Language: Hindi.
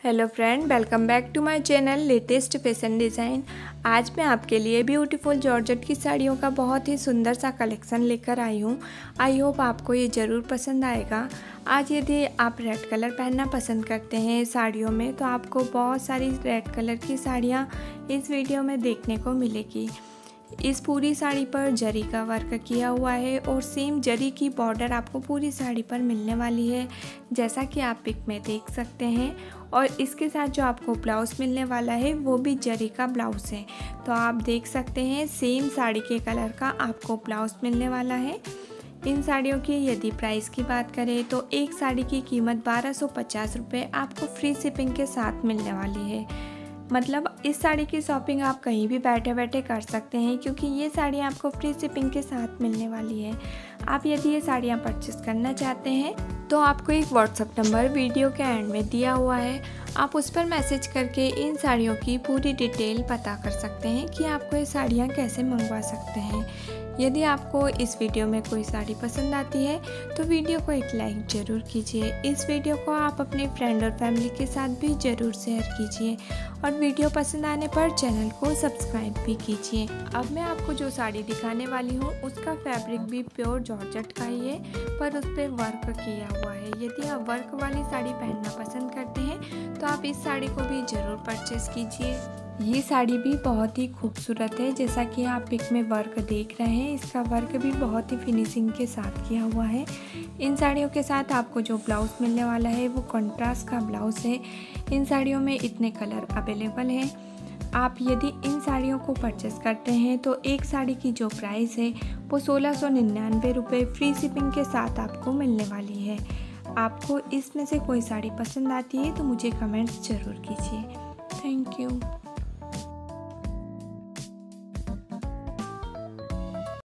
Hello friend, welcome back to my channel latest fashion design. आज मैं आपके लिए ब्यूटीफुल जॉर्जेट की साड़ियों का बहुत ही सुंदर सा कलेक्शन लेकर आई हूँ। आई होप आपको ये ज़रूर पसंद आएगा। आज यदि आप रेड कलर पहनना पसंद करते हैं साड़ियों में, तो आपको बहुत सारी रेड कलर की साड़ियाँ इस वीडियो में देखने को मिलेगी। इस पूरी साड़ी पर जरी का वर्क किया हुआ है और सेम जरी की बॉर्डर आपको पूरी साड़ी पर मिलने वाली है, जैसा कि आप पिक में देख सकते हैं। और इसके साथ जो आपको ब्लाउज़ मिलने वाला है वो भी जरी का ब्लाउज़ है। तो आप देख सकते हैं सेम साड़ी के कलर का आपको ब्लाउज़ मिलने वाला है। इन साड़ियों की यदि प्राइस की बात करें तो एक साड़ी की कीमत 1250 रुपये आपको फ्री शिपिंग के साथ मिलने वाली है। मतलब इस साड़ी की शॉपिंग आप कहीं भी बैठे बैठे कर सकते हैं, क्योंकि ये साड़ी आपको फ्री शिपिंग के साथ मिलने वाली है। आप यदि ये साड़ियाँ परचेस करना चाहते हैं तो आपको एक व्हाट्सएप नंबर वीडियो के एंड में दिया हुआ है। आप उस पर मैसेज करके इन साड़ियों की पूरी डिटेल पता कर सकते हैं कि आपको ये साड़ियाँ कैसे मंगवा सकते हैं। यदि आपको इस वीडियो में कोई साड़ी पसंद आती है तो वीडियो को एक लाइक ज़रूर कीजिए। इस वीडियो को आप अपने फ्रेंड और फैमिली के साथ भी ज़रूर शेयर कीजिए और वीडियो पसंद आने पर चैनल को सब्सक्राइब भी कीजिए। अब मैं आपको जो साड़ी दिखाने वाली हूँ उसका फैब्रिक भी प्योर जॉर्जेट का ही है, पर उस पर वर्क किया हुआ है। यदि आप वर्क वाली साड़ी पहनना पसंद करते हैं तो आप इस साड़ी को भी ज़रूर परचेस कीजिए। ये साड़ी भी बहुत ही खूबसूरत है, जैसा कि आप पिक में वर्क देख रहे हैं। इसका वर्क भी बहुत ही फिनिशिंग के साथ किया हुआ है। इन साड़ियों के साथ आपको जो ब्लाउज़ मिलने वाला है वो कंट्रास्ट का ब्लाउज़ है। इन साड़ियों में इतने कलर अवेलेबल हैं। आप यदि इन साड़ियों को परचेस करते हैं तो एक साड़ी की जो प्राइस है वो 1699 रुपये फ्री शिपिंग के साथ आपको मिलने वाली है। आपको इसमें से कोई साड़ी पसंद आती है तो मुझे कमेंट्स ज़रूर कीजिए। Thank you.